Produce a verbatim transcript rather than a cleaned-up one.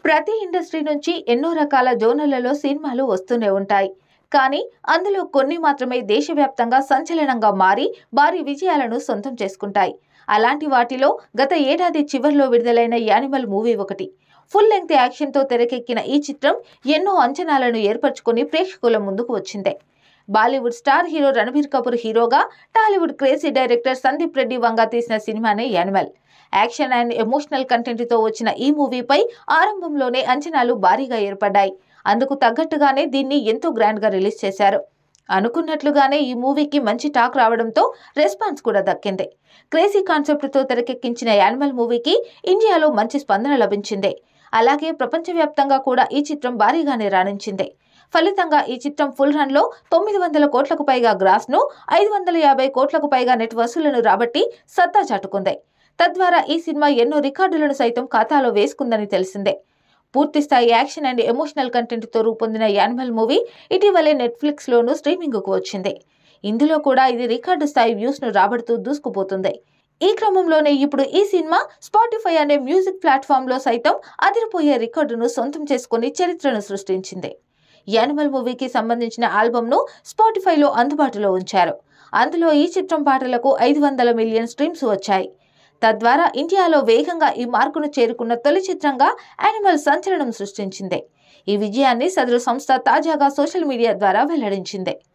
ప్రతి ఇండస్ట్రీ నుంచి ఎన్నో రకాల జోనర్లలో సినిమాలు వస్తూనే ఉంటాయి. కానీ అందులో కొన్ని మాత్రమే దేశవ్యాప్తంగా సంచలనంగా మారి భారీ విజయాలను సొంతం చేసుకుంటాయి. అలాంటి వాటిలో గత ఏడాది చివర్లో విడుదలైన యానిమల్ మూవీ ఒకటి. ఫుల్ లెంగ్త్ యాక్షన్తో తెరకెక్కిన ఈ చిత్రం ఎన్నో అంచనాలను ఏర్పరచుకుని ప్రేక్షకుల ముందుకు వచ్చింది. Bollywood star hero Ranbir Kapoor హీరోగా, Tollywood crazy director Sandeep Reddy Vanga తీసిన సినిమానే Animal. Action and emotional content తో వచ్చిన ఈ మూవీపై ఆరంభంలోనే అంచనాలు భారీగా ఏర్పడ్డాయి. అందుకు తగ్గట్టుగానే దీన్ని ఎంతో గ్రాండ్ గా రిలీజ్ చేశారు. అనుకున్నట్లుగానే ఈ మూవీకి మంచి టాక్ రావడంతో రెస్పాన్స్ కూడా దక్కింది. క్రేజీ కాన్సెప్ట్ తో తెరకెక్కించిన యానిమల్ మూవీకి ఇండియాలో మంచి స్పందన లభించింది. అలాగే ప్రపంచవ్యాప్తంగా కూడా ఈ చిత్రం భారీగానే రాణించింది. ఫలితంగా ఈ చిత్రం ఫుల్ రన్ లో తొమ్మిది వందల కోట్లకు పైగా గ్రాస్ ను, ఐదు వందల యాభై కోట్లకు పైగా నెట్ వసూళ్లను రాబట్టి సత్తా చాటుకుంది. తద్వారా ఈ సినిమా ఎన్నో రికార్డులను సైతం ఖాతాలో వేసుకుందని తెలిసిందే. పూర్తిస్థాయి యాక్షన్ అండ్ ఎమోషనల్ కంటెంట్ తో రూపొందిన యానిమల్ మూవీ ఇటీవలే నెట్ఫ్లిక్స్ లోను స్ట్రీమింగ్ కు వచ్చింది. ఇందులో కూడా ఇది రికార్డు స్థాయి వ్యూస్ ను రాబడుతూ దూసుకుపోతుంది. ఈ క్రమంలోనే ఇప్పుడు ఈ సినిమా స్పాటిఫై అనే మ్యూజిక్ ప్లాట్ఫామ్ లో సైతం అదిరిపోయే రికార్డును సొంతం చేసుకుని చరిత్రను సృష్టించింది. యానిమల్ మూవీకి సంబంధించిన ఆల్బమ్ ను స్పాటిఫైలో అందుబాటులో ఉంచారు. అందులో ఈ చిత్రం పాటలకు ఐదు వందల మిలియన్ స్ట్రీమ్స్ వచ్చాయి. తద్వారా ఇండియాలో వేగంగా ఈ మార్కును చేరుకున్న తొలి చిత్రంగా యానిమల్ సంచలనం సృష్టించింది. ఈ విజయాన్ని సదరు సంస్థ తాజాగా సోషల్ మీడియా ద్వారా వెల్లడించింది.